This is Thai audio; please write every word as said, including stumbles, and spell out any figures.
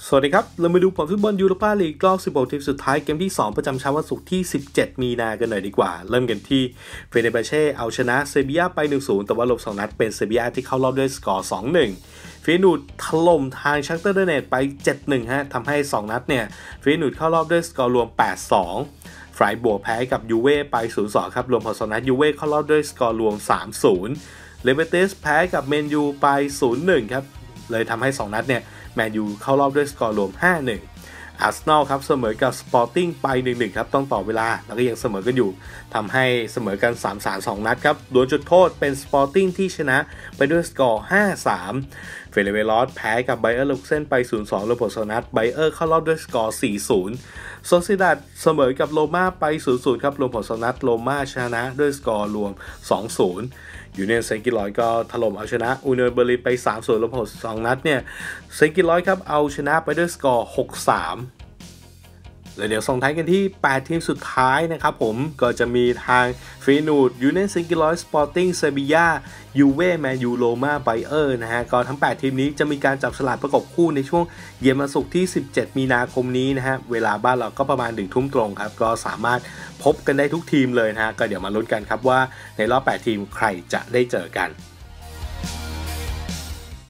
สวัสดีครับเรามาดูผลฟุตบอลยูโรปาลีกรอบสิบหกทีมสุดท้ายเกมที่สองประจำเช้าวันศุกร์ที่สิบเจ็ดมีนากันหน่อยดีกว่าเริ่มกันที่เฟเนร์บัชเช่เอาชนะเซบีย่าไป หนึ่งศูนย์ แต่ว่าลบสองนัดเป็นเซบีย่าที่เข้ารอบด้วยสกอร์ สองหนึ่ง ฟีนูดถล่มทางชักเตอร์เดเนตไป เจ็ดหนึ่ง ฮะทำให้สองนัดเนี่ยฟีนูดเข้ารอบด้วยสกอร์รวม แปดสอง ไฟบวกแพ้กับยูเว่ไป ศูนย์สอง ครับรวมผลสองนัดยูเว่เข้ารอบด้วยสกอร์รวม สามศูนย์ เลเวเตสแพ้กับเมนยูไป ศูนย์หนึ่ง ครับเลยทำให้สองนัดเนี่ยแมนยูเข้ารอบด้วยสกอร์รวม ห้าหนึ่ง อาร์เซนอลครับเสมอกับสปอร์ติ้งไป หนึ่งหนึ่ง ครับต้องต่อเวลาแล้วก็ยังเสมอกันอยู่ทำให้เสมอกัน สามสาม สอง นัดครับโดนจุดโทษเป็นสปอร์ติ้งที่ชนะไปด้วยสกอร์ ห้าสาม เฟเรเวลอสแพ้กับไบเออร์เลเวอร์คูเซ่นไป ศูนย์สอง รวมผลสองนัดไบเออร์เข้ารอบด้วยสกอร์ สี่ศูนย์ โซซิดาดเสมอกับโรม่าไป ศูนย์ศูนย์ ครับรวมผลสองนัดโรม่าชนะด้วยสกอร์รวม สองศูนย์ยูเนียนเซนต์กิลลอยก็ถล่มเอาชนะอูเนียนเบอร์ลินไป สามศูนย์ รวมผลสองนัดเนี่ยเซนต์กิลลอยครับเอาชนะไปด้วยสกอร์ หกสามแล้วเดี๋ยวส่งท้ายกันที่แปดทีมสุดท้ายนะครับผมก็จะมีทางฟีนูดยูเนียนเซนต์กิลลอยสปอร์ติ้งเซบีย่ายูเว่แมนยูโรม่าไบเออร์นะฮะก็ทั้งแปดทีมนี้จะมีการจับฉลากประกบคู่ในช่วงเย็นวันศุกร์ที่สิบเจ็ดมีนาคมนี้นะฮะเวลาบ้านเราก็ประมาณหนึ่งทุ่มตรงครับก็สามารถพบกันได้ทุกทีมเลยนะฮะก็เดี๋ยวมาลุ้นกันครับว่าในรอบแปดทีมใครจะได้เจอกัน